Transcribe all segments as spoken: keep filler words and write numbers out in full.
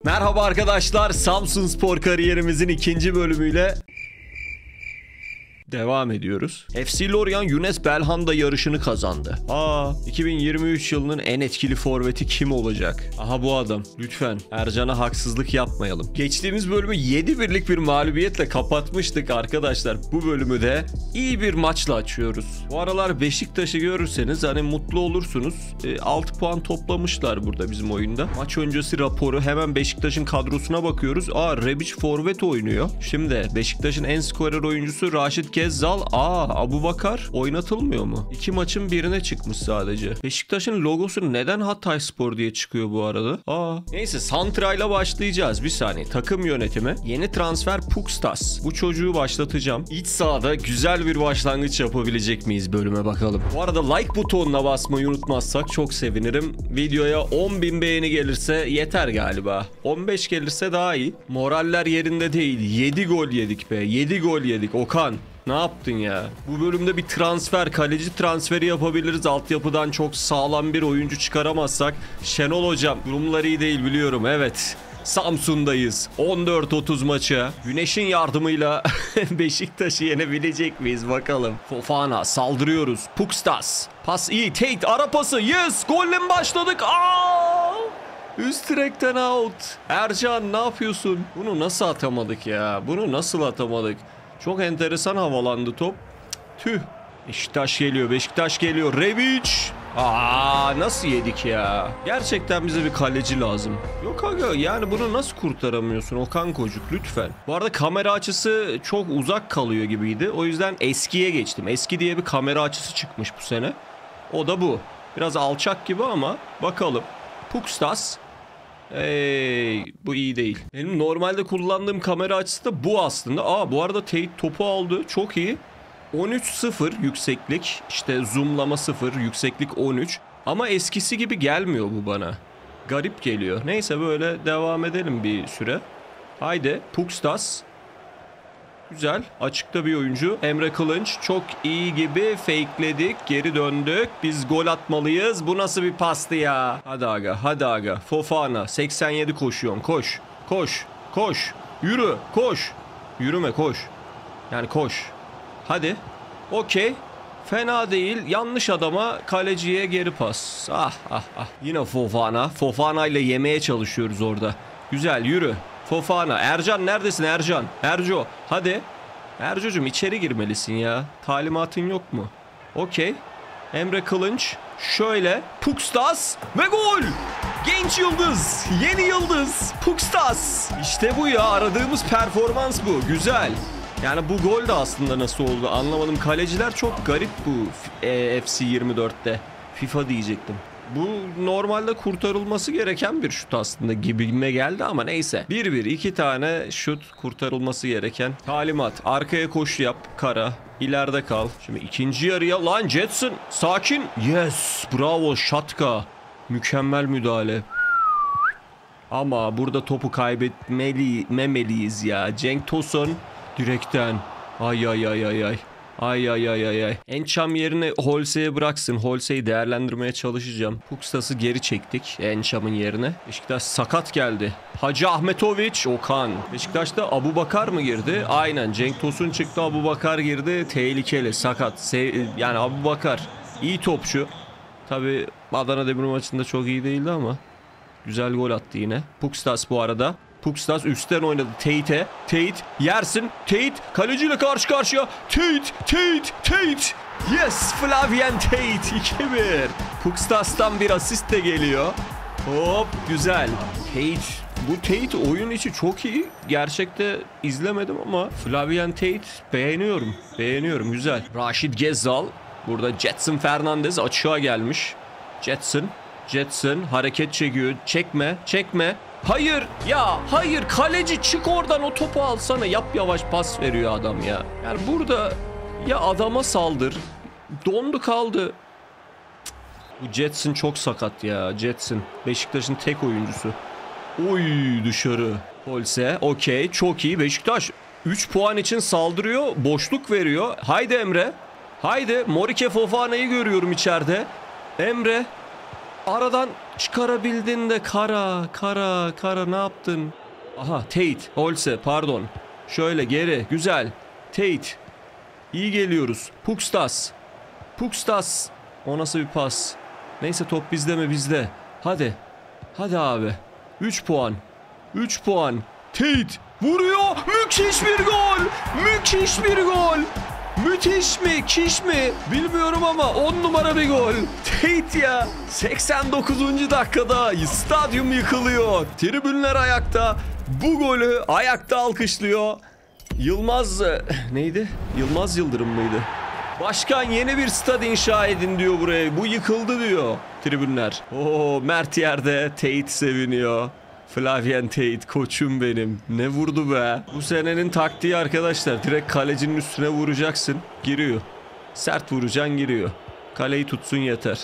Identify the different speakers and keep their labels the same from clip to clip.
Speaker 1: Merhaba arkadaşlar, Samsunspor kariyerimizin ikinci bölümüyle devam ediyoruz. F C Lorient Younes Belhanda yarışını kazandı. Aa, iki bin yirmi üç yılının en etkili forveti kim olacak? Aha bu adam. Lütfen Ercan'a haksızlık yapmayalım. Geçtiğimiz bölümü yedi birlik bir mağlubiyetle kapatmıştık arkadaşlar. Bu bölümü de iyi bir maçla açıyoruz. Bu aralar Beşiktaş'ı görürseniz hani mutlu olursunuz. E, altı puan toplamışlar burada bizim oyunda. Maç öncesi raporu, hemen Beşiktaş'ın kadrosuna bakıyoruz. Aa, Rebic forvet oynuyor. Şimdi Beşiktaş'ın en skorer oyuncusu Raşit Gezzal. Aa, Abubakar oynatılmıyor mu? İki maçın birine çıkmış sadece. Beşiktaş'ın logosu neden Hatayspor diye çıkıyor bu arada? Aa. Neyse, Santra'yla başlayacağız. Bir saniye. Takım yönetimi. Yeni transfer Pukstas. Bu çocuğu başlatacağım. İç sahada güzel bir başlangıç yapabilecek miyiz bölüme bakalım. Bu arada like butonuna basmayı unutmazsak çok sevinirim. Videoya on bin beğeni gelirse yeter galiba. on beş gelirse daha iyi. Moraller yerinde değil. yedi gol yedik be. yedi gol yedik. Okan, ne yaptın ya? Bu bölümde bir transfer, kaleci transferi yapabiliriz. Altyapıdan çok sağlam bir oyuncu çıkaramazsak. Şenol hocam, durumlar iyi değil biliyorum. Evet, Samsun'dayız. on dört otuz maçı. Güneş'in yardımıyla Beşiktaş'ı yenebilecek miyiz bakalım. Fofana, saldırıyoruz. Pukstas. Pas iyi. Tate ara pası. Yes. Golle mi başladık? Aa! Üst direkten out. Ercan, ne yapıyorsun? Bunu nasıl atamadık ya? Bunu nasıl atamadık? Çok enteresan havalandı top. Tüh. Beşiktaş geliyor. Beşiktaş geliyor. Rebic. Aa, nasıl yedik ya? Gerçekten bize bir kaleci lazım. Yok aga, yani bunu nasıl kurtaramıyorsun Okan Kocuk, lütfen. Bu arada kamera açısı çok uzak kalıyor gibiydi. O yüzden eskiye geçtim. Eski diye bir kamera açısı çıkmış bu sene. O da bu. Biraz alçak gibi ama bakalım. Pukstas. Hey, bu iyi değil. Benim normalde kullandığım kamera açısı da bu aslında. Aa, bu arada Tate topu aldı. Çok iyi. on üç sıfır yükseklik. İşte zoomlama sıfır. Yükseklik on üç. Ama eskisi gibi gelmiyor bu bana. Garip geliyor. Neyse, böyle devam edelim bir süre. Haydi. Pukstas. Güzel. Açıkta bir oyuncu. Emre Kılınç çok iyi gibi fakeledik. Geri döndük. Biz gol atmalıyız. Bu nasıl bir pastı ya? Hadi aga. Hadi aga. Fofana. seksen yedi koşuyorsun. Koş. Koş. Koş. Yürü. Koş. Yürüme, koş. Yani koş. Hadi. Okey. Fena değil. Yanlış adama, kaleciye geri pas. Ah ah ah. Yine Fofana. Fofana ile yemeye çalışıyoruz orada. Güzel, yürü. Fofana. Ercan neredesin Ercan? Erco. Hadi. Erco'cum, içeri girmelisin ya. Talimatın yok mu? Okey. Emre Kılınç. Şöyle. Pukstas. Ve gol. Genç yıldız. Yeni yıldız. Pukstas. İşte bu ya. Aradığımız performans bu. Güzel. Yani bu gol de aslında nasıl oldu anlamadım. Kaleciler çok garip bu F C yirmi dörtte. FIFA diyecektim. Bu normalde kurtarılması gereken bir şut aslında gibime geldi ama neyse. bir bir iki tane şut kurtarılması gereken. Talimat. Arkaya koşu yap. Kara. İleride kal. Şimdi ikinci yarıya. Lan Jetson. Sakin. Yes. Bravo Şatka. Mükemmel müdahale. Ama burada topu kaybetmeliyiz ya. Cenk Tosun. Direkten. Ay ay ay ay ay. Ay ay ay ay ay. Encham yerine Holse'ye bıraksın. Holse'yi değerlendirmeye çalışacağım. Pukstas'ı geri çektik Encham'ın yerine. Beşiktaş sakat geldi. Hacı Ahmetoviç. Okan. Beşiktaş'ta Abubakar mı girdi? Aynen. Cenk Tosun çıktı. Abubakar girdi. Tehlikeli. Sakat. Se yani Abubakar iyi topçu. Tabi Adana Demir maçında çok iyi değildi ama güzel gol attı yine. Pukstas bu arada. Pukstas üstten oynadı Tate'e. Tate yersin. Tate kaleciyle karşı karşıya. Tate, Tate, Tate. Yes, Flavien Tate. iki bir. Pukstas'tan bir asist de geliyor. Hop, güzel. Tate. Bu Tate oyun içi çok iyi. Gerçekte izlemedim ama Flavien Tate beğeniyorum. Beğeniyorum, güzel. Raşit Gezzal. Burada Jetson Fernandez açığa gelmiş. Jetson. Jetson hareket çekiyor. Çekme, çekme. Hayır ya, hayır, kaleci çık oradan, o topu alsana. Yap yavaş pas veriyor adam ya. Yani burada ya adama saldır. Dondu kaldı. Bu Jetson çok sakat ya. Jetson Beşiktaş'ın tek oyuncusu. Oy, dışarı. Holse okey, çok iyi. Beşiktaş üç puan için saldırıyor. Boşluk veriyor. Haydi Emre. Haydi. Morike Fofana'yı görüyorum içeride. Emre. aradan çıkarabildin de Kara, Kara, Kara ne yaptın? Aha Tate, Holse pardon. Şöyle geri, güzel. Tate. İyi geliyoruz. Pukstas. Pukstas. O nasıl bir pas? Neyse top bizde mi bizde. Hadi. Hadi abi. üç puan. üç puan. Tate vuruyor. Müthiş bir gol. Müthiş bir gol. Müthiş mi? Kiş mi? Bilmiyorum ama on numara bir gol. Tate ya. seksen dokuzuncu dakikada stadyum yıkılıyor. Tribünler ayakta. Bu golü ayakta alkışlıyor. Yılmaz neydi? Yılmaz Yıldırım mıydı? Başkan yeni bir stad inşa edin diyor buraya. Bu yıkıldı diyor tribünler. Oo, Mert yerde, Tate seviniyor. Flavien Tate koçum benim. Ne vurdu be. Bu senenin taktiği arkadaşlar. Direkt kalecinin üstüne vuracaksın. Giriyor. Sert vuracaksın giriyor. Kaleyi tutsun yeter.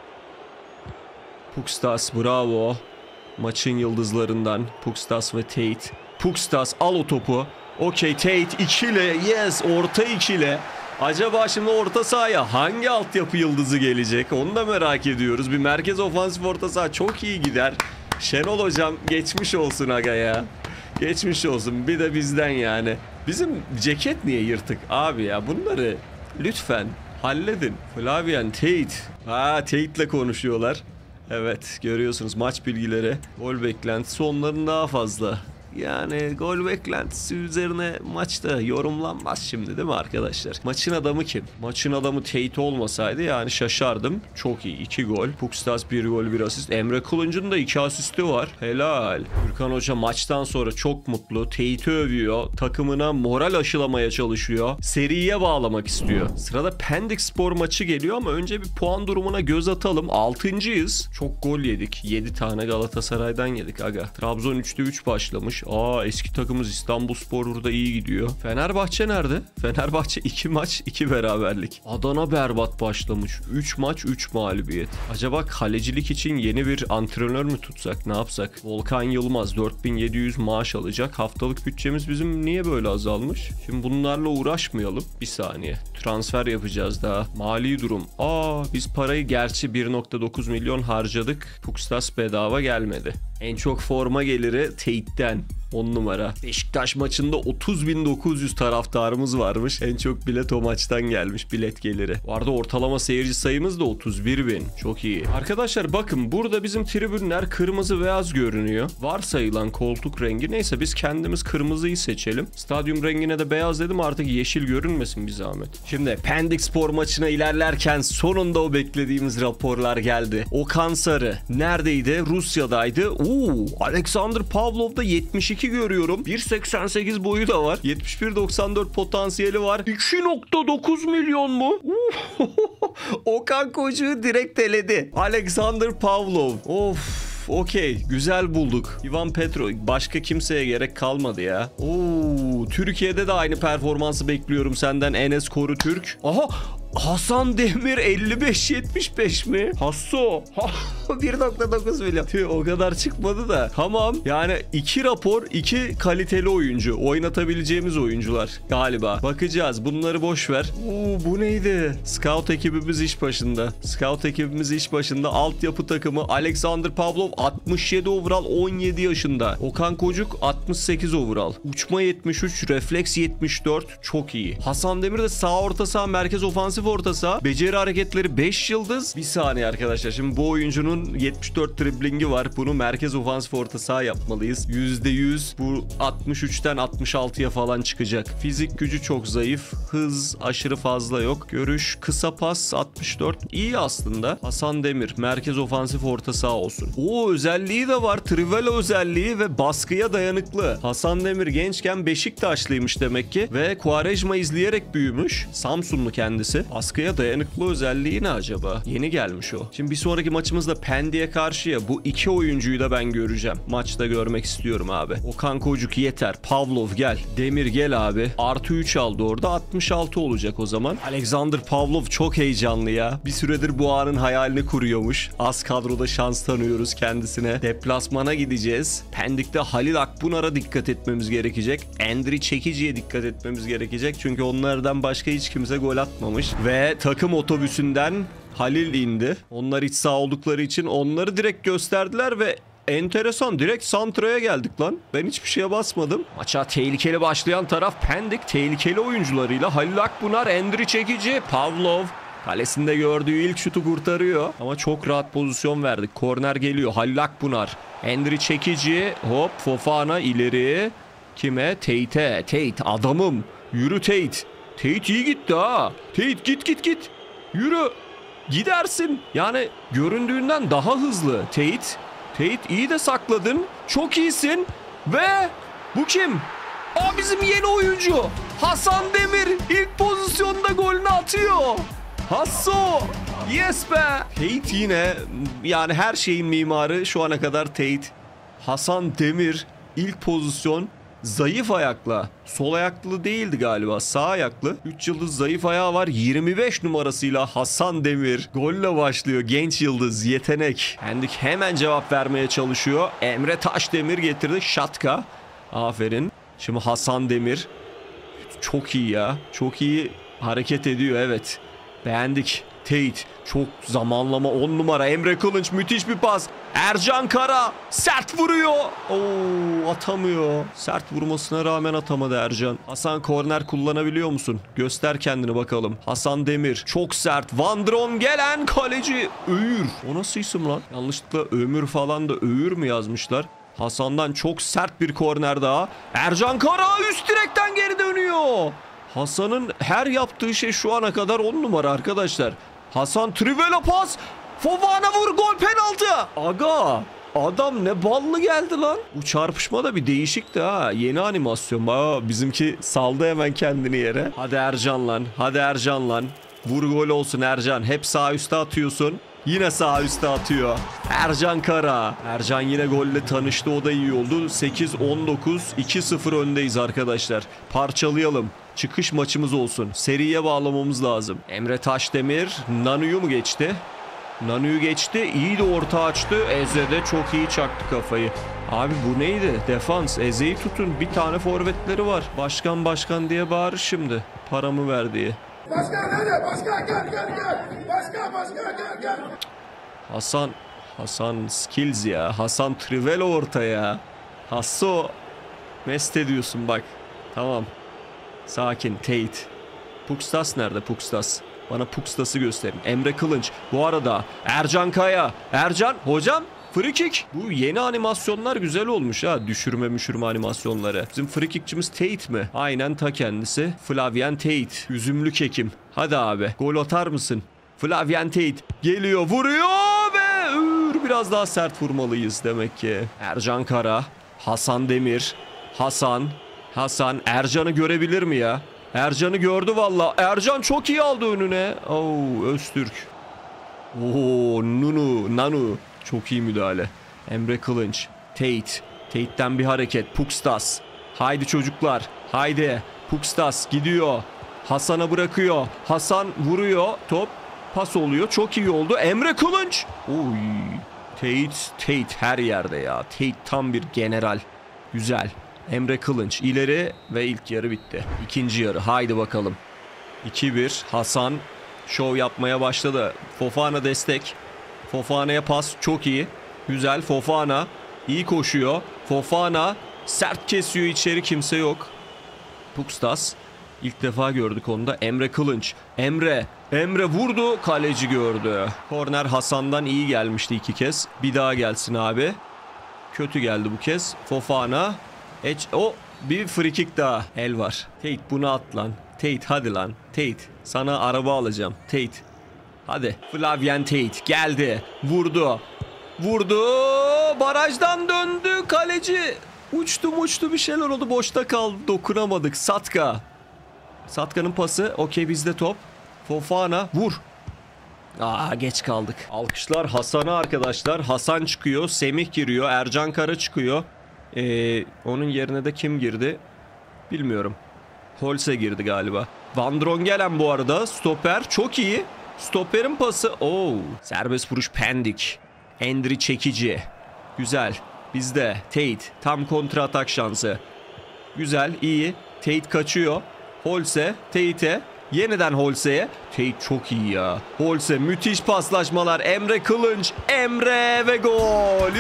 Speaker 1: Pukstas bravo. Maçın yıldızlarından Pukstas ve Tate. Pukstas al o topu. Okey Tate ikili. Yes orta ikili. Acaba şimdi orta sahaya hangi altyapı yıldızı gelecek? Onu da merak ediyoruz. Bir merkez ofansif orta saha çok iyi gider. Şenol hocam geçmiş olsun aga ya. Geçmiş olsun. Bir de bizden yani. Bizim ceket niye yırtık abi ya? Bunları lütfen halledin. Flavien Tate. Ha Tate'le konuşuyorlar. Evet görüyorsunuz maç bilgileri. Gol beklentisi onların daha fazla. Yani gol beklentisi üzerine maçta yorumlanmaz şimdi değil mi arkadaşlar? Maçın adamı kim? Maçın adamı Tate olmasaydı yani şaşardım. Çok iyi. iki gol. Pukstas bir gol bir asist. Emre Kılınç'ın da iki asisti var. Helal. Gürkan Hoca maçtan sonra çok mutlu. Tate'i övüyor. Takımına moral aşılamaya çalışıyor. Seriye bağlamak istiyor. Sırada Pendik Spor maçı geliyor ama önce bir puan durumuna göz atalım. altıncıyız. Çok gol yedik. yedi tane Galatasaray'dan yedik aga. Trabzon üçte üç başlamış. Aa eski takımımız İstanbulspor burada iyi gidiyor. Fenerbahçe nerede? Fenerbahçe iki maç iki beraberlik. Adana berbat başlamış. üç maç üç mağlubiyet. Acaba kalecilik için yeni bir antrenör mü tutsak? Ne yapsak? Volkan Yılmaz dört bin yedi yüz maaş alacak. Haftalık bütçemiz bizim niye böyle azalmış? Şimdi bunlarla uğraşmayalım. Bir saniye. Transfer yapacağız daha. Mali durum. Aa biz parayı gerçi bir nokta dokuz milyon harcadık. Pukstas bedava gelmedi. En çok forma geliri Tate'den. on numara. Beşiktaş maçında otuz bin dokuz yüz taraftarımız varmış. En çok bilet o maçtan gelmiş bilet geliri. Bu arada ortalama seyirci sayımız da otuz bir bin. Çok iyi. Arkadaşlar bakın burada bizim tribünler kırmızı beyaz görünüyor. Varsayılan koltuk rengi. Neyse biz kendimiz kırmızıyı seçelim. Stadyum rengine de beyaz dedim artık yeşil görünmesin bir zahmet. Şimdi Pendik Spor maçına ilerlerken sonunda o beklediğimiz raporlar geldi. Okan Sarı neredeydi? Rusya'daydı. Uuu Alexander Pavlov'da yetmiş iki görüyorum. bir seksen sekiz boyu da var. yetmiş bir doksan dört potansiyeli var. iki nokta dokuz milyon mu? Okan Koçuk'u direkt eledi. Alexander Pavlov. Of. Okey. Güzel bulduk. Ivan Petro. Başka kimseye gerek kalmadı ya. Oo, Türkiye'de de aynı performansı bekliyorum senden Enes Koru Türk. Aha. Hasan Demir elli beş yetmiş beş mi? Hasso. bir nokta dokuz milyon. Tüh, o kadar çıkmadı da. Tamam. Yani iki rapor, iki kaliteli oyuncu. Oynatabileceğimiz oyuncular galiba. Bakacağız. Bunları boş ver. Oo, bu neydi? Scout ekibimiz iş başında. Scout ekibimiz iş başında. Altyapı takımı Alexander Pavlov altmış yedi overall on yedi yaşında. Okan Koçuk altmış sekiz overall. Uçma yetmiş üç, refleks yetmiş dört. Çok iyi. Hasan Demir de sağ orta saha merkez ofansif orta saha. Beceri hareketleri beş yıldız. Bir saniye arkadaşlar. Şimdi bu oyuncunun yetmiş dört driblingi var. Bunu merkez ofansif orta saha yapmalıyız. yüzde yüz bu altmış üçten altmış altıya falan çıkacak. Fizik gücü çok zayıf. Hız aşırı fazla yok. Görüş kısa pas altmış dört. İyi aslında. Hasan Demir merkez ofansif orta saha olsun. O özelliği de var. Trivela özelliği ve baskıya dayanıklı. Hasan Demir gençken Beşiktaşlıymış demek ki ve Quaresma izleyerek büyümüş. Samsunlu kendisi. Baskıya dayanıklı özelliği ne acaba? Yeni gelmiş o. Şimdi bir sonraki maçımızda Pendik'e karşı ya bu iki oyuncuyu da ben göreceğim. Maçta görmek istiyorum abi. Okan Koçuk yeter. Pavlov gel. Demir gel abi. Artı üç aldı orada. altmış altı olacak o zaman. Alexander Pavlov çok heyecanlı ya. Bir süredir bu anın hayalini kuruyormuş. Az kadroda şans tanıyoruz kendisine. Deplasmana gideceğiz. Pendik'te Halil Akbunar'a dikkat etmemiz gerekecek. Endri Çekici'ye dikkat etmemiz gerekecek. Çünkü onlardan başka hiç kimse gol atmamış. Ve takım otobüsünden Halil indi. Onlar iç saha oldukları için onları direkt gösterdiler ve enteresan direkt santraya geldik lan. Ben hiçbir şeye basmadım. Maça tehlikeli başlayan taraf Pendik. Tehlikeli oyuncularıyla Halil Akbunar, Endri Çekici, Pavlov. Kalesinde gördüğü ilk şutu kurtarıyor. Ama çok rahat pozisyon verdik. Korner geliyor. Halil Akbunar. Endri Çekici. Hop Fofana ileri. Kime? Tate'e. Tate adamım. Yürü Tate. Tate iyi gitti ha. Tate git git git. Yürü. Gidersin. Yani göründüğünden daha hızlı. Tate. Tate iyi de sakladın. Çok iyisin. Ve bu kim? Aa bizim yeni oyuncu. Hasan Demir ilk pozisyonda golünü atıyor. Hasso. Yes be. Tate yine yani her şeyin mimarı şu ana kadar Tate. Hasan Demir ilk pozisyon. Zayıf ayakla. Sol ayaklı değildi galiba. Sağ ayaklı. üç yıldız zayıf ayağı var. yirmi beş numarasıyla Hasan Demir. Golle başlıyor. Genç yıldız. Yetenek. Pendik hemen cevap vermeye çalışıyor. Emre Taşdemir getirdi. Şatka. Aferin. Şimdi Hasan Demir. Çok iyi ya. Çok iyi hareket ediyor. Evet. Beğendik. Tate çok zamanlama on numara. Emre Kılınç müthiş bir pas. Ercan Kara sert vuruyor. Oo, atamıyor. Sert vurmasına rağmen atamadı Ercan. Hasan korner kullanabiliyor musun? Göster kendini bakalım. Hasan Demir çok sert. Van Drongelen kaleci. Öğür. O nasıl isim lan? Yanlışlıkla Ömür falan da Öğür mü yazmışlar? Hasan'dan çok sert bir korner daha. Ercan Kara üst direkten geri dönüyor. Hasan'ın her yaptığı şey şu ana kadar on numara arkadaşlar. Hasan Trivela pas. Fofana vur gol penaltı. Aga adam ne ballı geldi lan. Bu çarpışma da bir değişikti ha. Yeni animasyon. Aa, bizimki saldı hemen kendini yere. Hadi Ercan lan. Hadi Ercan lan. Vur gol olsun Ercan. Hep sağ üstte atıyorsun. Yine sağ üstte atıyor. Ercan Kara. Ercan yine golle tanıştı. O da iyi oldu. sekiz on dokuz iki sıfır öndeyiz arkadaşlar. Parçalayalım. Çıkış maçımız olsun. Seriye bağlamamız lazım. Emre Taşdemir Nanu'yu mu geçti? Nanu'yu geçti. İyi de orta açtı. Eze de çok iyi çaktı kafayı. Abi bu neydi? Defans. Eze'yi tutun. Bir tane forvetleri var. Başkan başkan diye bağırır şimdi. Paramı ver diye.
Speaker 2: Başkan hadi başkan gel gel gel. Başkan başkan gel gel.
Speaker 1: Hasan. Hasan skills ya. Hasan Trivela ortaya. Hasso. Mest ediyorsun bak. Tamam. Sakin. Tate. Pukstas nerede? Pukstas. Bana Pukstas'ı gösterin. Emre Kılınç. Bu arada Ercan Kaya. Ercan. Hocam. Free kick. Bu yeni animasyonlar güzel olmuş ha. Düşürme müşürme animasyonları. Bizim free kickçimiz Tate mi? Aynen ta kendisi. Flavien Tate. Üzümlü kekim. Hadi abi. Gol atar mısın? Flavien Tate. Geliyor. Vuruyor ve ür, biraz daha sert vurmalıyız demek ki. Ercan Kara. Hasan Demir. Hasan. Hasan. Ercan'ı görebilir mi ya? Ercan'ı gördü valla. Ercan çok iyi aldı önüne. Oo, Öztürk. Oo, Nunu. Nanu. Çok iyi müdahale. Emre Kılınç. Tate. Tate'den bir hareket. Pukstas. Haydi çocuklar. Haydi. Pukstas gidiyor. Hasan'a bırakıyor. Hasan vuruyor. Top pas oluyor. Çok iyi oldu. Emre Kılınç. Oy. Tate. Tate her yerde ya. Tate tam bir general. Güzel. Emre Kılınç ileri ve ilk yarı bitti. İkinci yarı. Haydi bakalım. iki bir. Hasan şov yapmaya başladı. Fofana destek. Fofana'ya pas çok iyi. Güzel. Fofana iyi koşuyor. Fofana sert kesiyor içeri, kimse yok. Pukstas ilk defa gördük onu da. Emre Kılınç. Emre. Emre vurdu. Kaleci gördü. Korner Hasan'dan iyi gelmişti iki kez. Bir daha gelsin abi. Kötü geldi bu kez. Fofana. Eç o bir free kick daha. El var. Tate bunu at lan. Tate hadi lan. Tate sana araba alacağım. Tate. Hadi. Flavien Tate geldi. Vurdu. Vurdu. Barajdan döndü. Kaleci. Uçtu uçtu bir şeyler oldu. Boşta kaldı. Dokunamadık. Satka. Satka'nın pası. Okey bizde top. Fofana. Vur. Aa geç kaldık. Alkışlar Hasan'a arkadaşlar. Hasan çıkıyor. Semih giriyor. Ercan Kara çıkıyor. Ee, onun yerine de kim girdi? Bilmiyorum. Holse girdi galiba. Van Drongelen bu arada. Stoper. Çok iyi. Stoper'in pası. Oo. Serbest vuruş Pendik. Endri Çekici. Güzel. Bizde. Tate. Tam kontra atak şansı. Güzel. İyi. Tate kaçıyor. Holse. Tate'e. Yeniden Holse'ye. Tate çok iyi ya. Holse müthiş paslaşmalar. Emre Kılınç. Emre ve gol.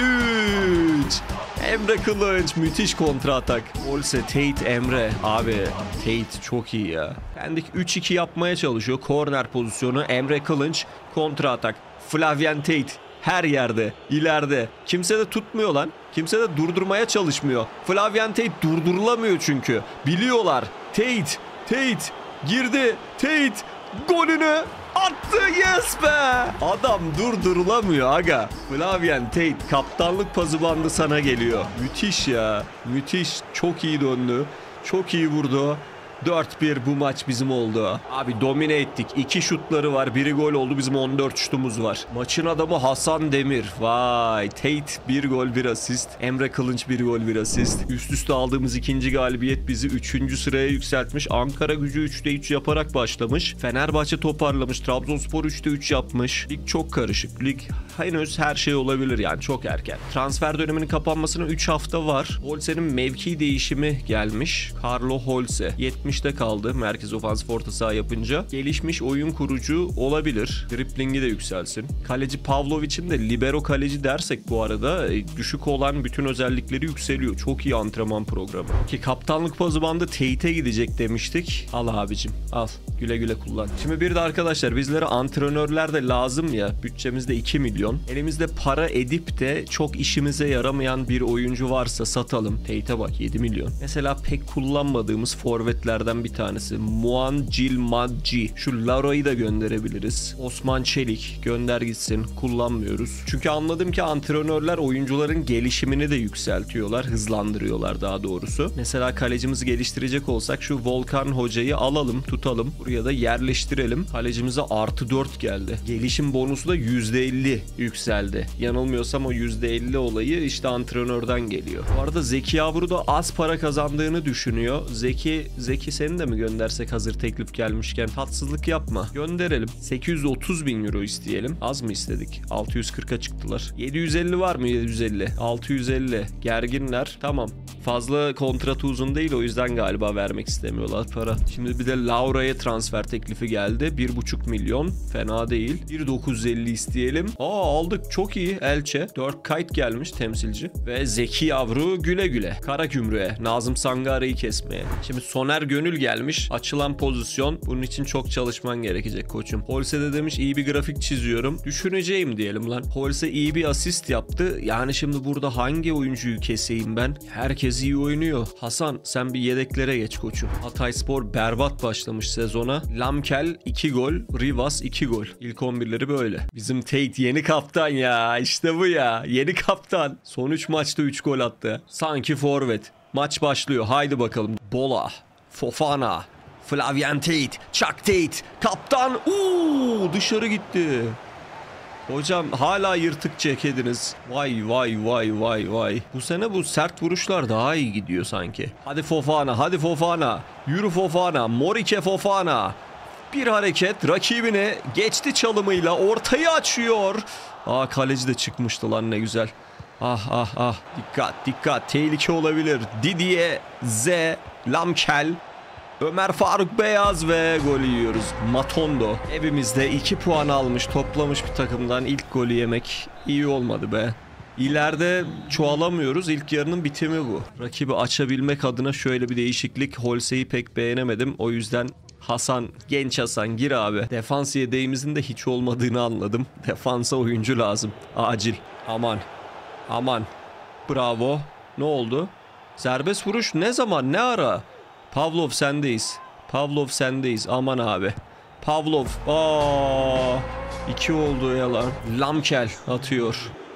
Speaker 1: üç. Emre Kılınç müthiş kontra atak. Holse, Tate, Emre. Abi Tate çok iyi ya. Pendik üç iki yapmaya çalışıyor. Korner pozisyonu. Emre Kılınç kontra atak. Flavien Tate her yerde, ileride. Kimse de tutmuyor lan. Kimse de durdurmaya çalışmıyor. Flavien Tate durdurulamıyor çünkü. Biliyorlar. Tate, Tate girdi. Tate golünü attı. Yes be. Adam durdurulamıyor aga. Flavien Tate kaptanlık pazı bandı sana geliyor. Müthiş ya. Müthiş. Çok iyi döndü. Çok iyi vurdu. dört bir bu maç bizim oldu. Abi domine ettik. iki şutları var. Biri gol oldu. Bizim on dört şutumuz var. Maçın adamı Hasan Demir. Vay. Tate bir gol bir asist. Emre Kılınç bir gol bir asist. Üst üste aldığımız ikinci galibiyet bizi üçüncü sıraya yükseltmiş. Ankara Gücü üçte üç yaparak başlamış. Fenerbahçe toparlamış. Trabzonspor üçte üç yapmış. Lig çok karışık. Lig henüz her şey olabilir yani. Çok erken. Transfer döneminin kapanmasına üç hafta var. Holse'nin mevki değişimi gelmiş. Carlo Holse. yetmişte kaldı merkez ofansif orta saha yapınca. Gelişmiş oyun kurucu olabilir. Driblingi de yükselsin. Kaleci Pavlovic'in de libero kaleci dersek bu arada düşük olan bütün özellikleri yükseliyor. Çok iyi antrenman programı. Ki kaptanlık pazı bandı Tate'e gidecek demiştik. Al abicim al. Güle güle kullan. Şimdi bir de arkadaşlar bizlere antrenörler de lazım ya. Bütçemizde iki milyon. Elimizde para edip de çok işimize yaramayan bir oyuncu varsa satalım. Tate'e bak yedi milyon. Mesela pek kullanmadığımız forvetlerden bir tanesi. Muancil Madji. Şu Laro'yu da gönderebiliriz. Osman Çelik gönder gitsin. Kullanmıyoruz. Çünkü anladım ki antrenörler oyuncuların gelişimini de yükseltiyorlar. Hızlandırıyorlar daha doğrusu. Mesela kalecimizi geliştirecek olsak şu Volkan Hoca'yı alalım, tutalım. Buraya da yerleştirelim. Kalecimize artı dört geldi. Gelişim bonusu da yüzde elli yükseldi. Yanılmıyorsam o yüzde elli olayı işte antrenörden geliyor. Bu arada Zeki Yavru da az para kazandığını düşünüyor. Zeki, Zeki seni de mi göndersek hazır teklif gelmişken? Tatsızlık yapma. Gönderelim. sekiz yüz otuz bin euro isteyelim. Az mı istedik? altı yüz kırka çıktılar. yedi yüz elli var mı? yedi yüz elli. altı yüz elli. Gerginler. Tamam. Fazla kontratı uzun değil, o yüzden galiba vermek istemiyorlar para. Şimdi bir de Laura'ya transfer teklifi geldi. bir buçuk milyon. Fena değil. bir dokuz yüz elli isteyelim. Aa aldık. Çok iyi. Elçe. dört kayıt gelmiş temsilci. Ve Zeki Yavru güle güle. Karagümrük'e. Nazım Sangare'yi kesmeye. Şimdi Soner Gönül gelmiş. Açılan pozisyon. Bunun için çok çalışman gerekecek koçum. Holse de demiş iyi bir grafik çiziyorum. Düşüneceğim diyelim lan. Holse iyi bir asist yaptı. Yani şimdi burada hangi oyuncuyu keseyim ben? Herkes iyi oynuyor. Hasan sen bir yedeklere geç koçum. Hatayspor berbat başlamış sezona. Lamkel iki gol. Rivas iki gol. İlk on birleri böyle. Bizim Tate yeni kaptan ya. İşte bu ya. Yeni kaptan. Son üç maçta üç gol attı. Sanki forvet. Maç başlıyor. Haydi bakalım. Bola. Fofana. Flavien Tate. Chuck Tate. Kaptan. Uuu dışarı gitti. Hocam hala yırtık çekediniz. Vay vay vay vay vay. Bu sene bu sert vuruşlar daha iyi gidiyor sanki. Hadi Fofana, hadi Fofana. Yürü Fofana, Morike Fofana. Bir hareket rakibine geçti çalımıyla ortayı açıyor. Aa kaleci de çıkmıştı lan ne güzel. Ah ah ah dikkat dikkat tehlike olabilir. Didier Z Lamkel. Ömer Faruk Beyaz ve golü yiyoruz. Matondo. Evimizde iki puan almış, toplamış bir takımdan ilk golü yemek iyi olmadı be. İleride çoğalamıyoruz. İlk yarının bitimi bu. Rakibi açabilmek adına şöyle bir değişiklik. Holse'yi pek beğenemedim. O yüzden Hasan, genç Hasan gir abi. Defans yedeğimizin de hiç olmadığını anladım. Defansa oyuncu lazım. Acil. Aman. Aman. Bravo. Ne oldu? Serbest vuruş ne zaman? Ne ara? Pavlov sendeyiz. Pavlov sendeyiz. Aman abi. Pavlov. Aa, iki oldu ya lan. Lamkel atıyor.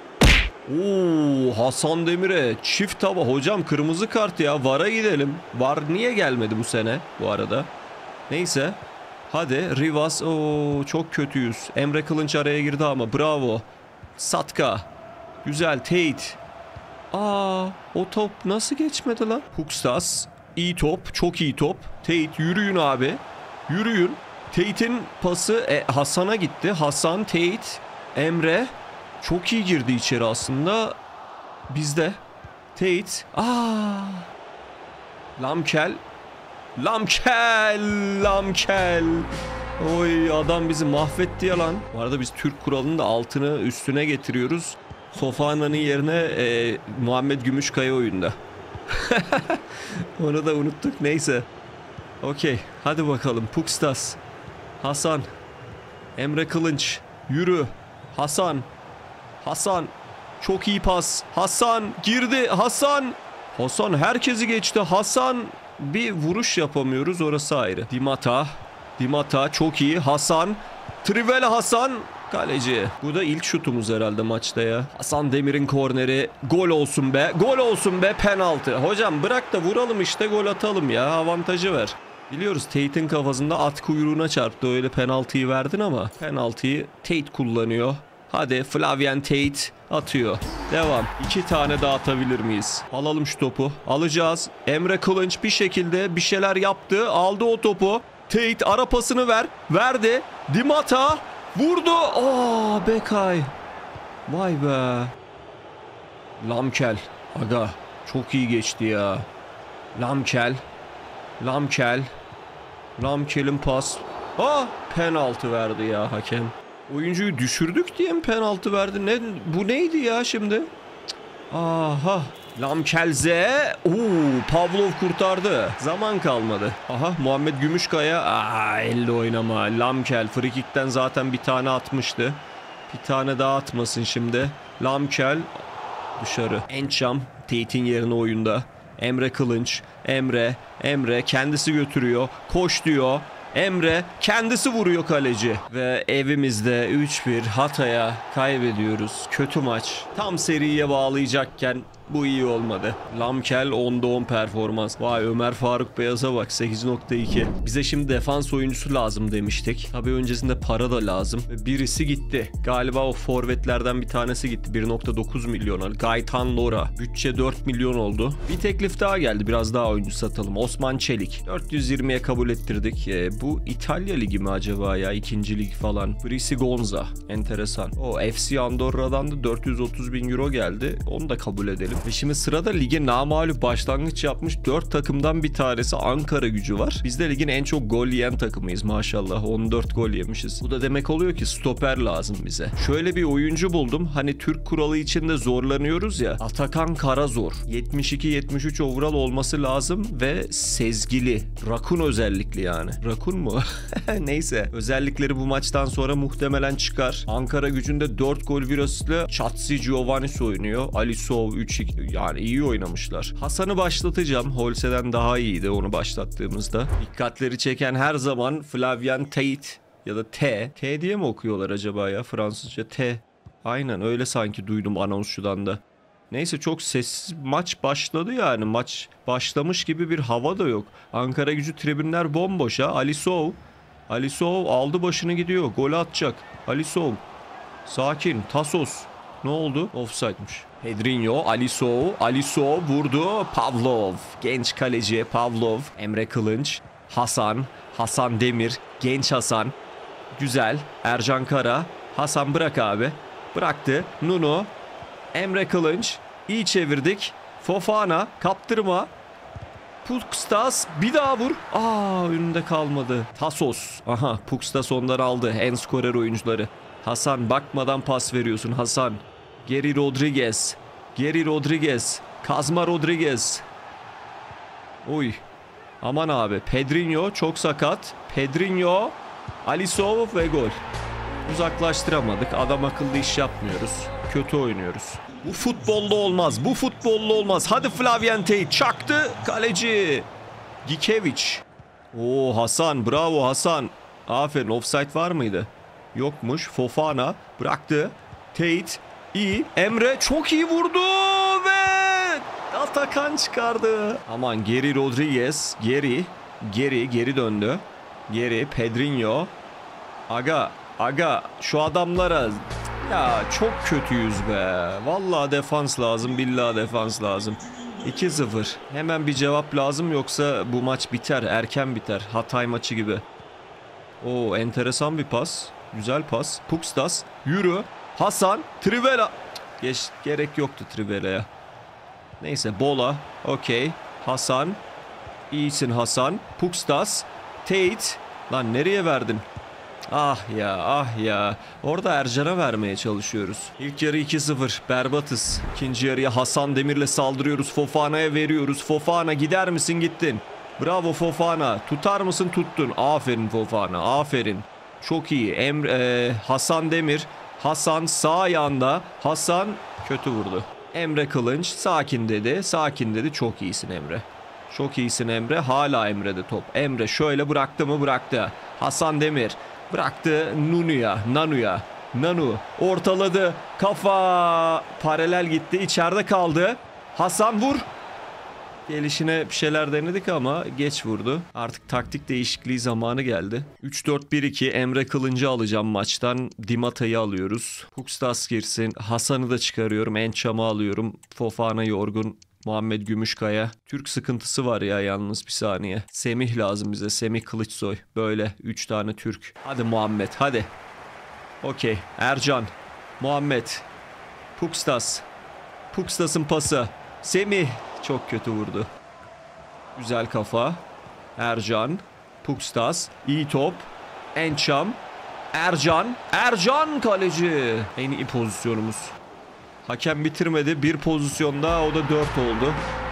Speaker 1: Oo, Hasan Demir'e çift hava. Hocam kırmızı kart ya. VAR'a gidelim. VAR niye gelmedi bu sene bu arada? Neyse. Hadi Rivas. Oo, çok kötüyüz. Emre Kılınç araya girdi ama bravo. Satka. Güzel. Tate. Aa, o top nasıl geçmedi lan? Pukstas. İyi top. Çok iyi top. Tate yürüyün abi. Yürüyün. Tate'in pası e, Hasan'a gitti. Hasan, Tate, Emre. Çok iyi girdi içeri aslında. Bizde. Tate. Aa. Lamkel. Lamkel. Lamkel. Oy, adam bizi mahvetti ya lan. Bu arada biz Türk kuralının da altını üstüne getiriyoruz. Fofana'nın yerine e, Muhammed Gümüşkaya oyunda. Onu da unuttuk, neyse. Okey, hadi bakalım. Pukstas, Hasan, Emre Kılınç, yürü. Hasan, Hasan, çok iyi pas. Hasan girdi, Hasan. Hasan herkesi geçti. Hasan, bir vuruş yapamıyoruz, orası ayrı. Dimata, Dimata çok iyi. Hasan, Trivela Hasan. Kaleci. Bu da ilk şutumuz herhalde maçta ya. Hasan Demir'in korneri. Gol olsun be. Gol olsun be. Penaltı. Hocam bırak da vuralım işte, gol atalım ya. Avantajı ver. Biliyoruz Tate'in kafasında at kuyruğuna çarptı. Öyle penaltıyı verdin ama penaltıyı Tate kullanıyor. Hadi Flavien Tate atıyor. Devam. İki tane daha atabilir miyiz? Alalım şu topu. Alacağız. Emre Kılınç bir şekilde bir şeyler yaptı. Aldı o topu. Tate ara pasını ver. Verdi. Dimata vurdu. Aa, Bekay. Vay be. Lamkel. Aga çok iyi geçti ya. Lamkel. Lamkel. Lamkel'in pas. Aa, penaltı verdi ya hakem. Oyuncuyu düşürdük diye mi penaltı verdi? Ne, bu neydi ya şimdi? Aha. Lamkelze. Oo, Pavlov kurtardı. Zaman kalmadı. Aha, Muhammed Gümüşkaya. Aa, elle oynama. Lamkel frikikten zaten bir tane atmıştı. Bir tane daha atmasın şimdi. Lamkel dışarı. Encham Tate'in yerine oyunda. Emre Kılınç. Emre. Emre kendisi götürüyor. Koş diyor. Emre kendisi vuruyor kaleci. Ve evimizde üç bir Hatay'a kaybediyoruz. Kötü maç. Tam seriye bağlayacakken bu iyi olmadı. Lamkel onda on performans. Vay, Ömer Faruk Beyaz'a bak, sekiz nokta iki. Bize şimdi defans oyuncusu lazım demiştik. Tabii öncesinde para da lazım. Birisi gitti. Galiba o forvetlerden bir tanesi gitti. bir nokta dokuz milyona. Gaytan Lora. Bütçe dört milyon oldu. Bir teklif daha geldi. Biraz daha oyuncu satalım. Osman Çelik. dört yüz yirmiye kabul ettirdik. E, bu İtalya Ligi mi acaba ya? İkinci lig falan. Brisi Gonza. Enteresan. O F C Andorra'dan da dört yüz otuz bin euro geldi. Onu da kabul edelim. Ve şimdi sırada lige namağlup başlangıç yapmış dört takımdan bir tanesi Ankara Gücü var. Biz de ligin en çok gol yiyen takımıyız maşallah. on dört gol yemişiz. Bu da demek oluyor ki stoper lazım bize. Şöyle bir oyuncu buldum. Hani Türk kuralı içinde zorlanıyoruz ya. Atakan Karazor. yetmiş iki yetmiş üç overall olması lazım ve sezgili. Rakun özellikli yani. Rakun mu? Neyse. Özellikleri bu maçtan sonra muhtemelen çıkar. Ankara Gücü'nde dört gol bir asistle Chatsi Giovannis oynuyor. Alisov üç iki. Yani iyi oynamışlar. Hasan'ı başlatacağım. Holse'den daha iyiydi onu başlattığımızda. Dikkatleri çeken her zaman Flavien Tate ya da T. T diye mi okuyorlar acaba ya Fransızca? T. Aynen öyle sanki duydum anonsçudan da. Neyse, çok sessiz maç başladı yani. Maç başlamış gibi bir hava da yok. Ankara Gücü tribünler bomboş ha. Alisov. Alisov aldı başını gidiyor. Gol atacak. Alisov. Sakin. Tasos. Ne oldu? Offside'mış. Pedrinho, Alisov, Alisov vurdu. Pavlov, genç kaleci Pavlov, Emre Kılınç, Hasan, Hasan Demir, genç Hasan. Güzel. Ercan Kara, Hasan bırak abi. Bıraktı. Nuno, Emre Kılınç, iyi çevirdik. Fofana, kaptırma. Pukstas bir daha vur. Aa, önünde kalmadı. Tasos. Aha, Pukstas onları aldı. En skorer oyuncuları. Hasan, bakmadan pas veriyorsun Hasan. Geri Rodriguez. Geri Rodriguez. Kazma Rodriguez. Oy. Aman abi. Pedrinho çok sakat. Pedrinho. Alisov ve gol. Uzaklaştıramadık. Adam akıllı iş yapmıyoruz. Kötü oynuyoruz. Bu futbolda olmaz. Bu futbolda olmaz. Hadi Flavien Tate çaktı. Kaleci. Gikevic. Oo, Hasan. Bravo Hasan. Aferin. Offside var mıydı? Yokmuş. Fofana bıraktı. Tate iyi. Emre çok iyi vurdu ve Atakan çıkardı. Aman, geri Rodriguez. Geri. Geri. Geri döndü. Geri. Pedrinho. Aga. Aga. Şu adamlara... Ya çok kötüyüz be. Vallahi defans lazım. Billahi defans lazım. iki sıfır. Hemen bir cevap lazım yoksa bu maç biter. Erken biter. Hatay maçı gibi. Oo, enteresan bir pas. Güzel pas. Pukstas. Yürü. Hasan. Trivela. Geç, gerek yoktu Trivela'ya. Neyse, Bola. Okey. Hasan. İyisin Hasan. Pukstas. Tate. Lan nereye verdin? Ah ya ah ya. Orada Ercan'a vermeye çalışıyoruz. İlk yarı iki sıfır. Berbatız. İkinci yarıya Hasan Demir'le saldırıyoruz. Fofana'ya veriyoruz. Fofana gider misin? Gittin. Bravo Fofana. Tutar mısın? Tuttun. Aferin Fofana. Aferin. Çok iyi. Emre, e, Hasan Demir. Hasan sağ ayağında. Hasan kötü vurdu. Emre Kılınç sakin dedi. Sakin dedi. Çok iyisin Emre. Çok iyisin Emre. Hala Emre'de top. Emre şöyle bıraktı mı? Bıraktı. Hasan Demir. Bıraktı Nunu'ya. Nanu'ya. Nanu ortaladı. Kafa. Paralel gitti. İçeride kaldı. Hasan vur. Gelişine bir şeyler denedik ama geç vurdu. Artık taktik değişikliği zamanı geldi. üç dört bir iki Emre Kılınç'ı alacağım maçtan. Dimata'yı alıyoruz. Pukstas girsin. Hasan'ı da çıkarıyorum. Ençam'ı alıyorum. Fofana yorgun. Muhammed Gümüşkaya. Türk sıkıntısı var ya yalnız bir saniye. Semih lazım bize. Semih Kılıçsoy. Böyle üç tane Türk. Hadi Muhammed hadi. Okey. Ercan. Muhammed. Pukstas. Pukstas'ın pası. Semih. Çok kötü vurdu. Güzel kafa. Ercan. Pukstas. İyi top. Ençam. Ercan. Ercan kaleci. En iyi pozisyonumuz. Hakem bitirmedi. Bir pozisyonda o da dört oldu.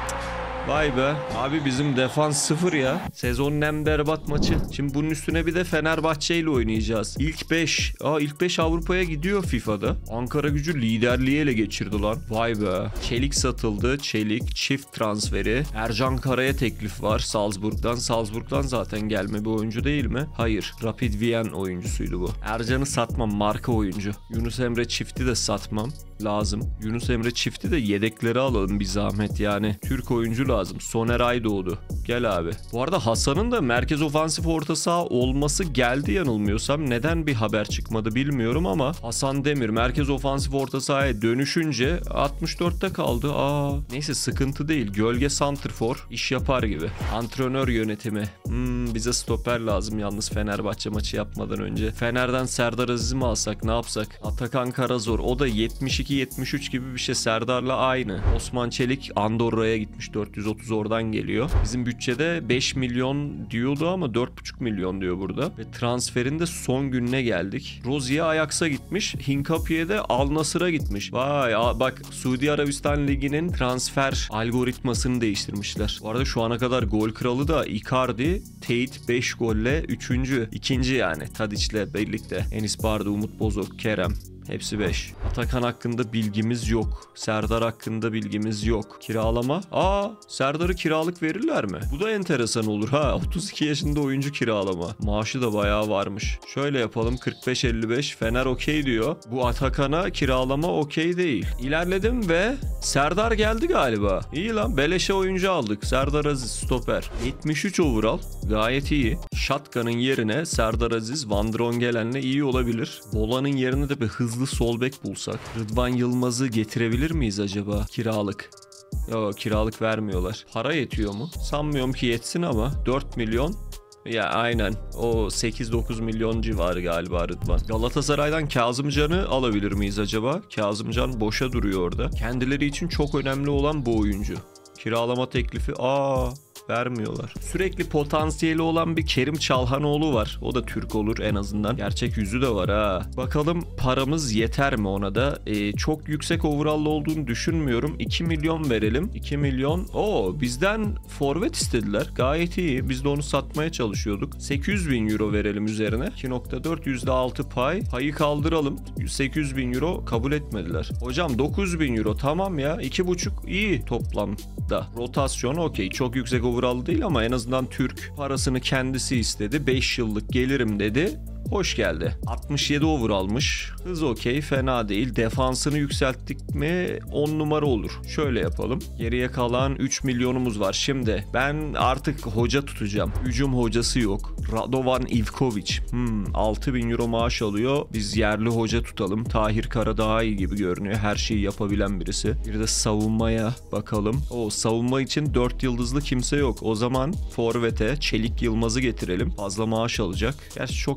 Speaker 1: Vay be. Abi bizim defans sıfır ya. Sezonun en berbat maçı. Şimdi bunun üstüne bir de Fenerbahçe ile oynayacağız. İlk beş. Aa ilk beş Avrupa'ya gidiyor FIFA'da. Ankara Gücü liderliği ele geçirdi lan. Vay be. Çelik satıldı. Çelik çift transferi. Ercan Kara'ya teklif var Salzburg'dan. Salzburg'dan zaten gelme bir oyuncu değil mi? Hayır. Rapid Wien oyuncusuydu bu. Ercan'ı satmam. Marka oyuncu. Yunus Emre çifti de satmam. Lazım. Yunus Emre çifti de yedekleri alalım bir zahmet yani. Türk oyuncu lazım. Soner Aydoğdu. Gel abi. Bu arada Hasan'ın da merkez ofansif orta saha olması geldi yanılmıyorsam. Neden bir haber çıkmadı bilmiyorum ama Hasan Demir merkez ofansif orta sahaya dönüşünce altmış dörtte kaldı. Aa, neyse sıkıntı değil. Gölge santrfor iş yapar gibi. Antrenör yönetimi. Hmm, bize stoper lazım yalnız Fenerbahçe maçı yapmadan önce. Fener'den Serdar Aziz'i mi alsak ne yapsak? Atakan Karazor o da yetmiş iki yetmiş üç gibi bir şey Serdar'la aynı. Osman Çelik Andorra'ya gitmiş. dört yüz otuz oradan geliyor. Bizim bütçede beş milyon diyordu ama dört buçuk milyon diyor burada. Ve transferin de son gününe geldik. Rozier Ajax'a gitmiş. Hinkapie'ye de Al Nassr'a gitmiş. Vay bak Suudi Arabistan Ligi'nin transfer algoritmasını değiştirmişler. Bu arada şu ana kadar gol kralı da Icardi. Tate beş golle üçüncü ikinci yani Tadic'le birlikte. Enis Bardi, Umut Bozok, Kerem. Hepsi beş. Atakan hakkında bilgimiz yok. Serdar hakkında bilgimiz yok. Kiralama. Aa, Serdar'ı kiralık verirler mi? Bu da enteresan olur ha. otuz iki yaşında oyuncu kiralama. Maaşı da bayağı varmış. Şöyle yapalım. kırk beş elli beş. Fener okey diyor. Bu Atakan'a kiralama okey değil. İlerledim ve Serdar geldi galiba. İyi lan. Beleşe oyuncu aldık. Serdar Aziz stoper. yetmiş üç overall. Gayet iyi. Shotgun'ın yerine Serdar Aziz, Van Drongelen'le iyi olabilir. Bola'nın yerine de bir hızlı sol bek bulsak. Rıdvan Yılmaz'ı getirebilir miyiz acaba? Kiralık. Yok kiralık vermiyorlar. Para yetiyor mu? Sanmıyorum ki yetsin ama. dört milyon. Ya aynen. O sekiz dokuz milyon civarı galiba Rıdvan. Galatasaray'dan Kazımcan'ı alabilir miyiz acaba? Kazımcan boşa duruyor orada. Kendileri için çok önemli olan bu oyuncu. Kiralama teklifi. Aa... vermiyorlar. Sürekli potansiyeli olan bir Kerim Çalhanoğlu var. O da Türk olur en azından. Gerçek yüzü de var ha. Bakalım paramız yeter mi ona da? Ee, çok yüksek overall olduğunu düşünmüyorum. iki milyon verelim. iki milyon. Oo bizden forvet istediler. Gayet iyi. Biz de onu satmaya çalışıyorduk. sekiz yüz bin euro verelim üzerine. iki nokta dört yüzde altı pay. Payı kaldıralım. sekiz yüz bin euro kabul etmediler. Hocam dokuz bin euro tamam ya. iki buçuk iyi toplamda. Rotasyon okey. Çok yüksek overall değil ama en azından Türk. Parasını kendisi istedi. beş yıllık gelirim dedi. Hoş geldi. altmış yedi over almış. Hız okey, fena değil. Defansını yükselttik mi on numara olur. Şöyle yapalım. Geriye kalan üç milyonumuz var. Şimdi ben artık hoca tutacağım. Hücum hocası yok. Radovan Ivkovic. Hmm, altı bin euro maaş alıyor. Biz yerli hoca tutalım. Tahir Kara daha iyi gibi görünüyor. Her şeyi yapabilen birisi. Bir de savunmaya bakalım. O savunma için dört yıldızlı kimse yok. O zaman forvete Çelik Yılmaz'ı getirelim. Fazla maaş alacak. Gerçi çok da fazla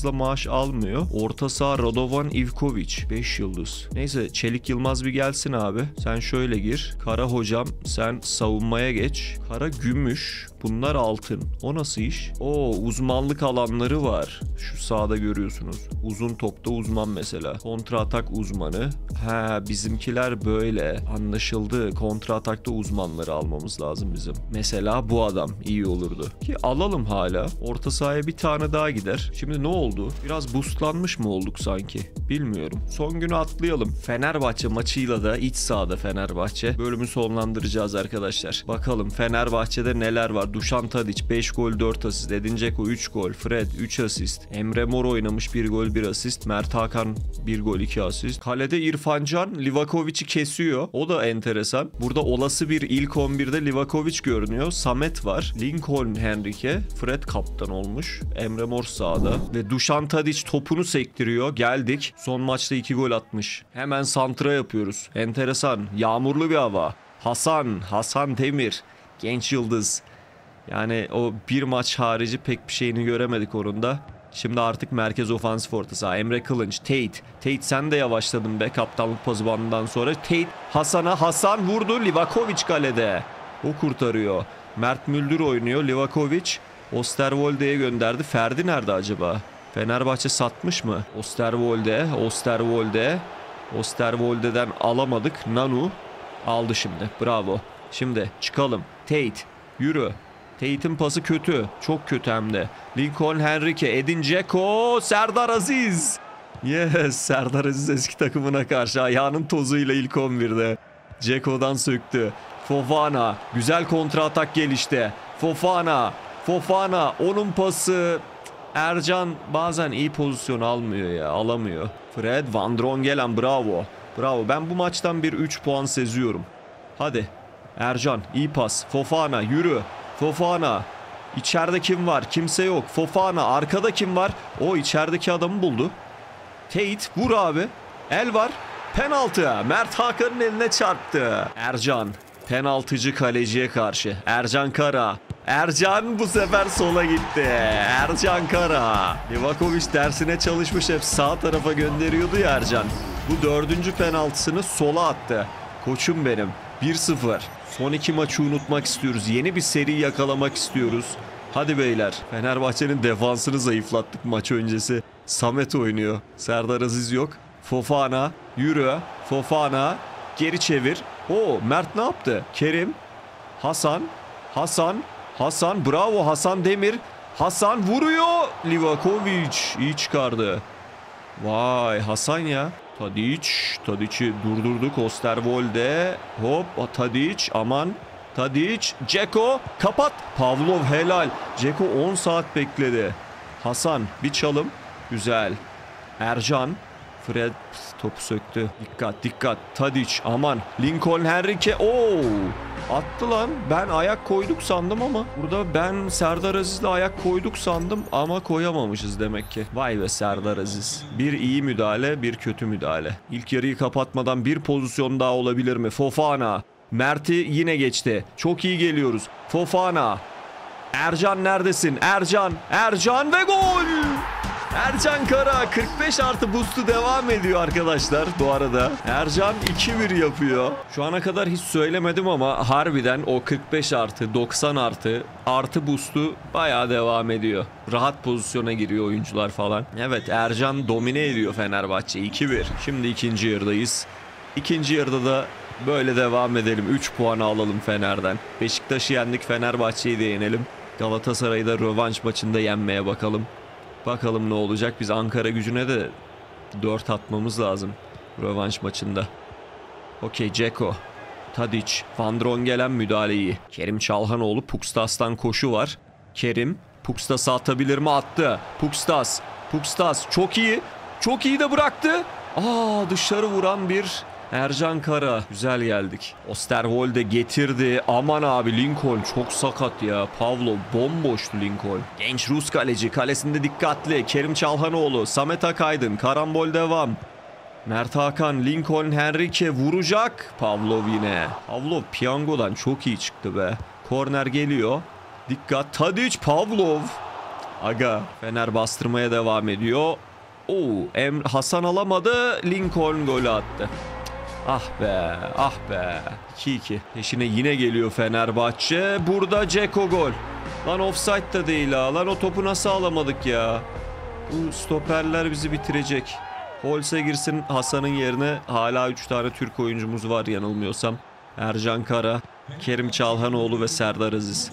Speaker 1: fazla maaş almıyor. Orta saha Radovan Ivkovic beş yıldız. Neyse Çelik Yılmaz bir gelsin abi. Sen şöyle gir. Kara hocam sen savunmaya geç. Kara gümüş. Bunlar altın. O nasıl iş? Oo, uzmanlık alanları var. Şu sağda görüyorsunuz. Uzun topta uzman mesela. Kontra atak uzmanı. Ha, bizimkiler böyle. Anlaşıldı. Kontra atakta uzmanları almamız lazım bizim. Mesela bu adam iyi olurdu. Ki alalım hala. Orta sahaya bir tane daha gider. Şimdi ne oldu? Biraz boostlanmış mı olduk sanki? Bilmiyorum. Son günü atlayalım. Fenerbahçe maçıyla da iç sahada Fenerbahçe. Bölümü sonlandıracağız arkadaşlar. Bakalım Fenerbahçe'de neler var? Dušan Tadić beş gol dört asist. Edin Dzeko üç gol. Fred üç asist. Emre Mor oynamış bir gol bir asist. Mert Hakan bir gol iki asist. Kalede İrfan Can Livakovic'i kesiyor. O da enteresan. Burada olası bir ilk on birde Livakovic görünüyor. Samet var. Lincoln Henrique. Fred kaptan olmuş. Emre Mor sağda. Ve Dušan Tadić topunu sektiriyor. Geldik. Son maçta iki gol atmış. Hemen santra yapıyoruz. Enteresan. Yağmurlu bir hava. Hasan. Hasan Demir. Genç yıldız. Yani o bir maç harici pek bir şeyini göremedik onun da. Şimdi artık merkez ofansif orta saha. Emre Kılınç, Tate. Tate sen de yavaşladın be kaptanlık pazı bandından sonra. Tate Hasan'a, Hasan vurdu. Livakovic kalede. O kurtarıyor. Mert Müldür oynuyor. Livakovic Osterwolde'ye gönderdi. Ferdi nerede acaba? Fenerbahçe satmış mı? Osterwolde, Osterwolde. Osterwolde'den alamadık. Nanu aldı şimdi. Bravo. Şimdi çıkalım. Tate yürü. Tate'in pası kötü. Çok kötü hem de. Lincoln Henrique, Edin Dzeko, Serdar Aziz. Yes, Serdar Aziz eski takımına karşı ayağının tozuyla ilk on birde. Dzeko'dan söktü. Fofana, güzel kontra atak gelişti. Fofana, Fofana, onun pası. Ercan bazen iyi pozisyon almıyor ya, alamıyor. Fred, Van Drongelen, bravo. Bravo, ben bu maçtan bir üç puan seziyorum. Hadi. Ercan, iyi pas. Fofana, yürü. Fofana. İçeride kim var? Kimse yok. Fofana. Arkada kim var? O içerideki adamı buldu. Tate vur abi. El var. Penaltı. Mert Hakan'ın eline çarptı. Ercan. Penaltıcı kaleciye karşı. Ercan Kara. Ercan bu sefer sola gitti. Ercan Kara. Livakovic dersine çalışmış, hep sağ tarafa gönderiyordu ya Ercan. Bu dördüncü penaltısını sola attı. Koçum benim. bir sıfır. Son iki maçı unutmak istiyoruz. Yeni bir seri yakalamak istiyoruz. Hadi beyler. Fenerbahçe'nin defansını zayıflattık maç öncesi. Samet oynuyor. Serdar Aziz yok. Fofana. Yürü. Fofana. Geri çevir. Oo, Mert ne yaptı? Kerim. Hasan. Hasan. Hasan. Bravo Hasan Demir. Hasan vuruyor. Livakovic. İyi çıkardı. Vay Hasan ya. Tadić. Tadić'i durdurduk. Osterwolde. Hop. Tadić. Aman. Tadić. Dzeko. Kapat. Pavlov helal. Dzeko on saat bekledi. Hasan. Bir çalım. Güzel. Ercan. Fred topu söktü. Dikkat dikkat. Tadić. Aman. Lincoln Henrique. Oo. Attı lan. Ben ayak koyduk sandım ama burada ben Serdar Aziz'le ayak koyduk sandım ama koyamamışız demek ki. Vay be Serdar Aziz. Bir iyi müdahale, bir kötü müdahale. İlk yarıyı kapatmadan bir pozisyon daha olabilir mi? Fofana. Mert'i yine geçti. Çok iyi geliyoruz. Fofana. Ercan neredesin? Ercan. Ercan ve gol. Ercan Kara kırk beş artı boost'u devam ediyor arkadaşlar bu arada. Ercan iki bir yapıyor. Şu ana kadar hiç söylemedim ama harbiden o kırk beş artı doksan artı artı boost'u bayağı devam ediyor. Rahat pozisyona giriyor oyuncular falan. Evet Ercan domine ediyor Fenerbahçe iki bir. Şimdi ikinci yarıdayız. İkinci yarıda da böyle devam edelim. üç puanı alalım Fener'den. Beşiktaş'ı yendik, Fenerbahçe'yi de yenelim. Galatasaray'ı da rövanş maçında yenmeye bakalım. Bakalım ne olacak. Biz Ankara Gücü'ne de dört atmamız lazım rövanş maçında. Okey Dzeko. Tadić. Van Drongelen müdahaleyi. Kerim Çalhanoğlu. Pukstas'tan koşu var. Kerim. Pukstas'ı atabilir mi? Attı. Pukstas. Pukstas. Çok iyi. Çok iyi de bıraktı. Aa, dışarı vuran bir Ercan Kara. Güzel geldik. Osterwolde getirdi. Aman abi Lincoln çok sakat ya. Pavlov bomboştu Lincoln. Genç Rus kaleci. Kalesinde dikkatli. Kerim Çalhanoğlu. Samet Akaydın. Karambol devam. Mert Hakan. Lincoln Henrique vuracak. Pavlov yine. Pavlov piyangodan çok iyi çıktı be. Korner geliyor. Dikkat. Tadić. Pavlov. Aga, Fener bastırmaya devam ediyor. Oo, Emre Hasan alamadı. Lincoln golü attı. Ah be, ah be. iki iki. Peşine yine geliyor Fenerbahçe. Burada Ceko gol. Lan offside da değil ha. Lan o topu nasıl alamadık ya? Bu stoperler bizi bitirecek. Holse girsin Hasan'ın yerine. Hala üç tane Türk oyuncumuz var yanılmıyorsam. Ercan Kara, Kerim Çalhanoğlu ve Serdar Aziz.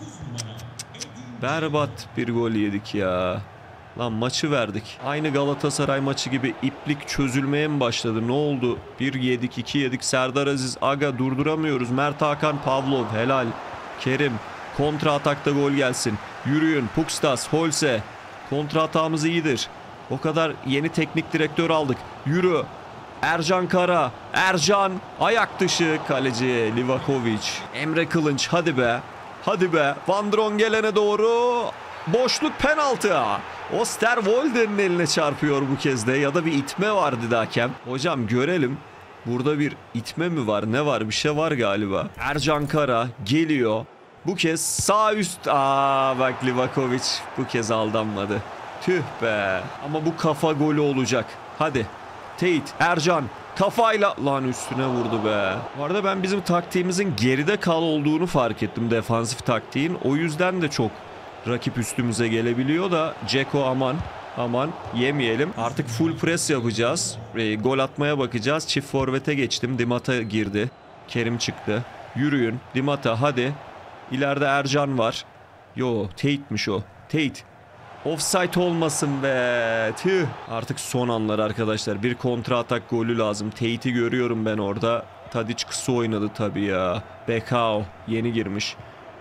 Speaker 1: Berbat bir gol yedik ya. Lan maçı verdik. Aynı Galatasaray maçı gibi iplik çözülmeye mi başladı? Ne oldu? bir yedik, iki yedik. Serdar Aziz, aga durduramıyoruz. Mert Hakan, Pavlov, helal. Kerim, kontra atakta gol gelsin. Yürüyün, Pukstas, Holse. Kontra atağımız iyidir. O kadar yeni teknik direktör aldık. Yürü. Ercan Kara, Ercan, ayak dışı kaleci Livakovic. Emre Kılınç, hadi be. Hadi be. Van Drongelen'e doğru. Boşluk, penaltı. Osterwolde'nin eline çarpıyor bu kez de. Ya da bir itme vardı da hakem. Hocam görelim. Burada bir itme mi var? Ne var? Bir şey var galiba. Ercan Kara geliyor. Bu kez sağ üst. Aa bak, Livakovic bu kez aldanmadı. Tüh be. Ama bu kafa golü olacak. Hadi. Teyit, Ercan kafayla lan üstüne vurdu be. Bu arada ben bizim taktiğimizin geride kal olduğunu fark ettim, defansif taktiğin. O yüzden de çok rakip üstümüze gelebiliyor da Ceko aman aman yemeyelim. Artık full press yapacağız. E, gol atmaya bakacağız. Çift forvete geçtim. Dimata girdi. Kerim çıktı. Yürüyün. Dimata hadi. İleride Ercan var. Yo, Tate'miş o. Tate. Offside olmasın be. Tüh. Artık son anlar arkadaşlar. Bir kontra atak golü lazım. Tate'i görüyorum ben orada. Tadic kısa oynadı tabii ya. Bekao yeni girmiş.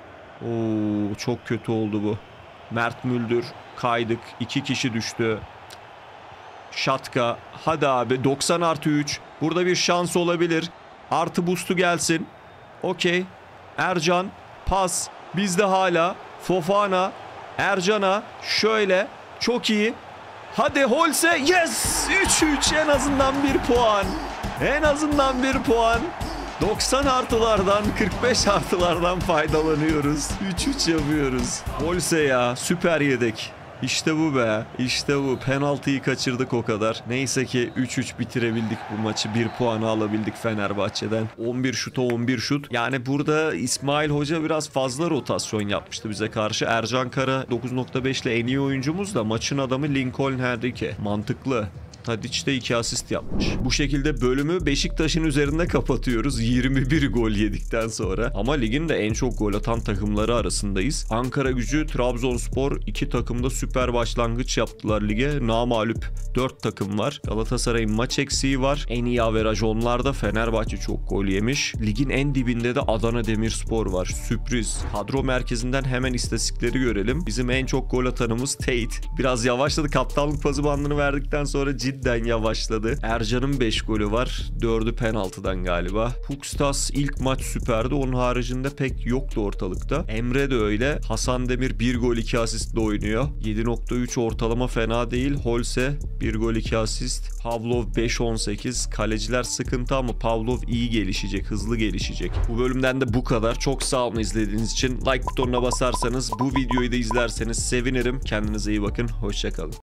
Speaker 1: Oo, çok kötü oldu bu. Mert Müldür kaydık. İki kişi düştü. Şatka. Hadi abi. doksan artı üç. Burada bir şans olabilir. Artı boost'u gelsin. Okey. Ercan. Pas. Bizde hala. Fofana. Ercan'a şöyle, çok iyi. Hadi Holse, yes! üç üç, en azından bir puan. En azından bir puan. doksan artılardan, kırk beş artılardan faydalanıyoruz. üç üç yapıyoruz. Holse ya, süper yedek. İşte bu be. İşte bu. Penaltıyı kaçırdık o kadar. Neyse ki üç üç bitirebildik bu maçı. bir puanı alabildik Fenerbahçe'den. on bir şuta on bir şut. Yani burada İsmail Hoca biraz fazla rotasyon yapmıştı bize karşı. Ercan Kara dokuz nokta beş ile en iyi oyuncumuz da maçın adamı Lincoln Henrique. Mantıklı. Tadic de iki asist yapmış. Bu şekilde bölümü Beşiktaş'ın üzerinde kapatıyoruz. yirmi bir gol yedikten sonra. Ama ligin de en çok gol atan takımları arasındayız. Ankaragücü, Trabzonspor iki takımda süper başlangıç yaptılar lige. Namağlup dört takım var. Galatasaray'ın maç eksiği var. En iyi averaj onlarda. Fenerbahçe çok gol yemiş. Ligin en dibinde de Adana Demirspor var. Sürpriz. Kadro merkezinden hemen istatistikleri görelim. Bizim en çok gol atanımız Tate. Biraz yavaşladı. Kaptanlık pası bandını verdikten sonra cidden yavaşladı. Ercan'ın beş golü var. dördü penaltıdan galiba. Pukstas ilk maç süperdi. Onun haricinde pek yoktu ortalıkta. Emre de öyle. Hasan Demir bir gol iki asistle oynuyor. yedi nokta üç ortalama fena değil. Holse bir gol iki asist. Pavlov beş on sekiz. Kaleciler sıkıntı ama Pavlov iyi gelişecek. Hızlı gelişecek. Bu bölümden de bu kadar. Çok sağ olun izlediğiniz için. Like butonuna basarsanız, bu videoyu da izlerseniz sevinirim. Kendinize iyi bakın. Hoşça kalın.